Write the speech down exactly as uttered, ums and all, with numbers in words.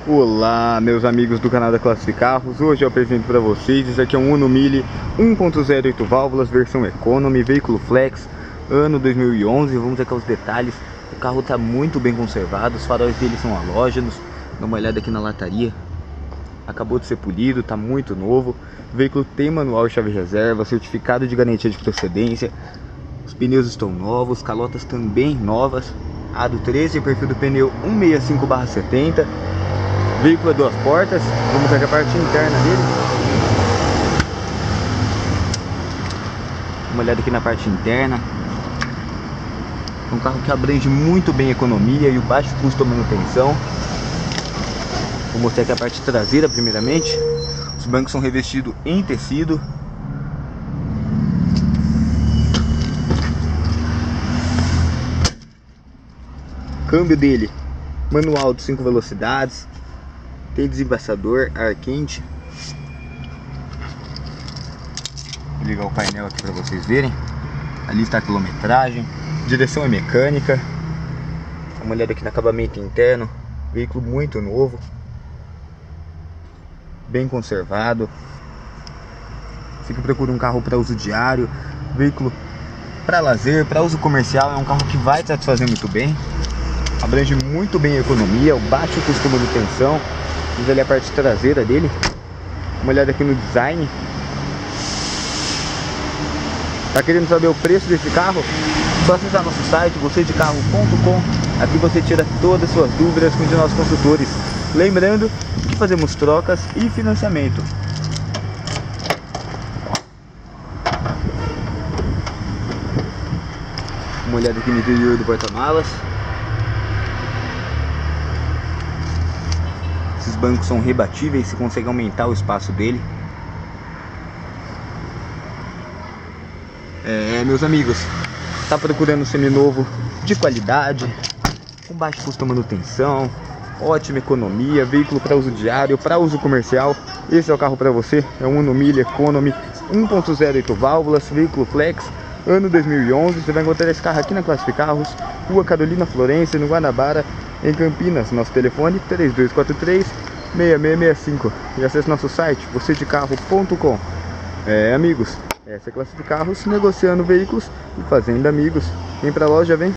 Olá, meus amigos do canal da Classificarros. Hoje eu apresento para vocês, esse aqui é um Uno Mille um ponto zero oito válvulas, versão Economy, veículo flex, ano dois mil e onze. Vamos ver aqui os detalhes. O carro está muito bem conservado, os faróis dele são halógenos. Dá uma olhada aqui na lataria, acabou de ser polido, está muito novo. O veículo tem manual e chave reserva, certificado de garantia de procedência. Os pneus estão novos, calotas também novas. Aro treze, perfil do pneu cento e sessenta e cinco barra setenta. Veículo é duas portas. Vamos ver a parte interna dele. Uma olhada aqui na parte interna. É um carro que abrange muito bem a economia e o baixo custo de manutenção. Vou mostrar aqui a parte traseira primeiramente. Os bancos são revestidos em tecido. Câmbio dele, manual de cinco velocidades. Tem desembaçador, ar quente. Vou ligar o painel aqui para vocês verem. Ali está a quilometragem. Direção é mecânica. Dá uma olhada aqui no acabamento interno. Veículo muito novo, bem conservado. Você que procura um carro para uso diário, veículo para lazer, para uso comercial, é um carro que vai satisfazer muito bem. Abrange muito bem a economia, o baixo custo de manutenção. Vamos ali a parte traseira dele. Uma olhada aqui no design. Tá querendo saber o preço desse carro? Só acessar nosso site, você de carro ponto com. Aqui você tira todas as suas dúvidas com os nossos consultores. Lembrando que fazemos trocas e financiamento. Uma olhada aqui no interior do porta-malas. Esses bancos são rebatíveis, você consegue aumentar o espaço dele. É, meus amigos, tá procurando um seminovo de qualidade, com baixo custo de manutenção, ótima economia, veículo para uso diário, para uso comercial. Esse é o carro para você. É um Uno Mille Economy um ponto zero oito válvulas, veículo flex, ano dois mil e onze. Você vai encontrar esse carro aqui na Classificarros, Rua Carolina Florencio, no Guanabara, em Campinas. Nosso telefone três dois quatro três, seis seis seis cinco. E acesse nosso site, você de carro ponto com. É, amigos, essa é Classificarros, negociando veículos e fazendo amigos. Vem pra loja, vem.